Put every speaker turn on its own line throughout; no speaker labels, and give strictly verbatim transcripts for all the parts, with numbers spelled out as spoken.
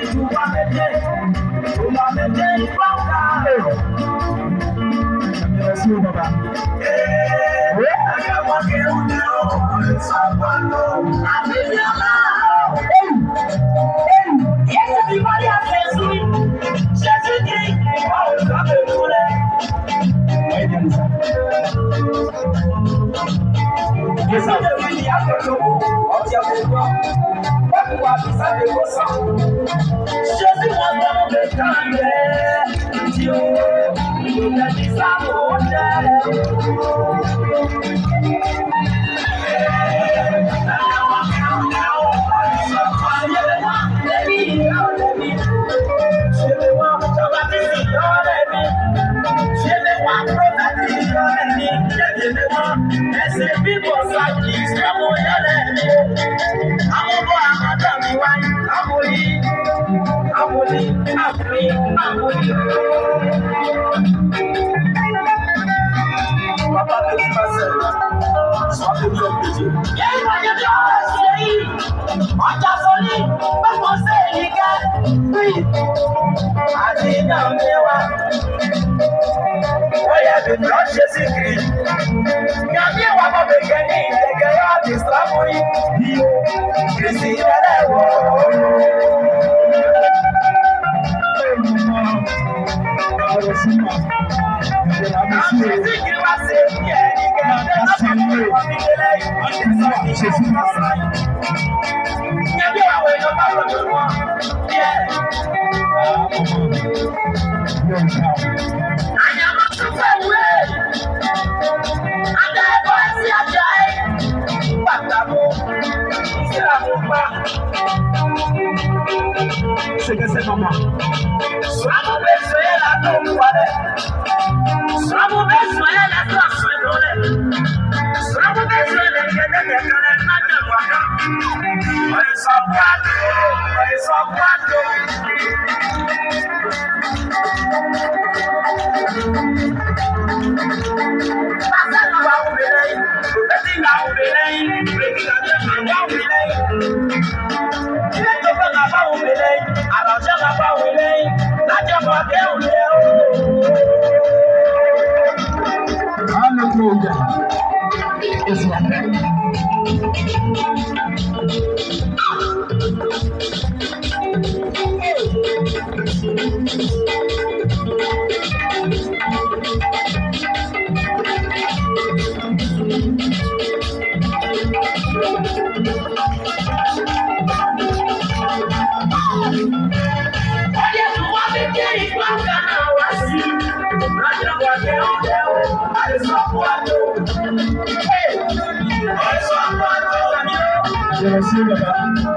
tu vas m'aider, tu vas m'aider, papa. Merci, papa. Everybody a Jésus, Jésus-Christ, oh, ça me voulait. Et ça devient à côté, on tient pour toi. Pas pouvoir tout ça de vos sangs. Jésus m'a donné le temps, Dieu, il m'a dit ça pour Papa, petit pasteur, sois béni au plaisir. Oui. Jésus-Christ. C'est que c'est maman. Sois mon besoin la tombe toilette. Sois mon besoin la tombe toilette. Sois mon besoin la tombe toilette. On s'en bat, on s'en bat. Passa na baú belém, petit na baú belém, petit na baú belém. Ele toca na baú belém, a loja na baú belém, na jamba deu deu. Aleluia. Esse é Merci, papa.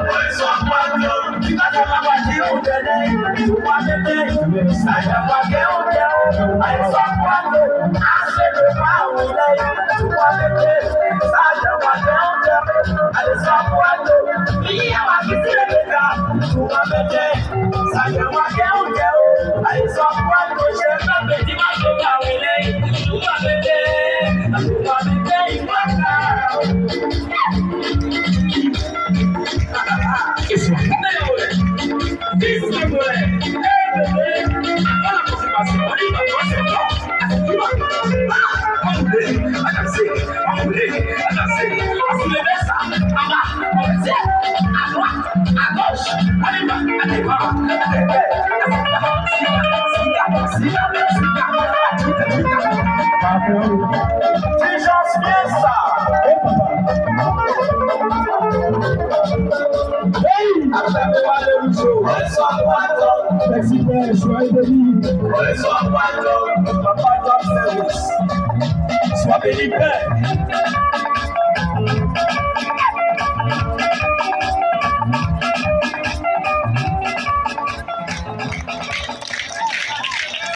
Merci Père, sois béni. Sois béni Père.